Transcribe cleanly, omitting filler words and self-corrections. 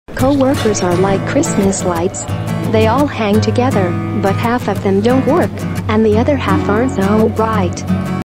Co-workers are like Christmas lights. They all hang together, but half of them don't work, and the other half aren't so bright.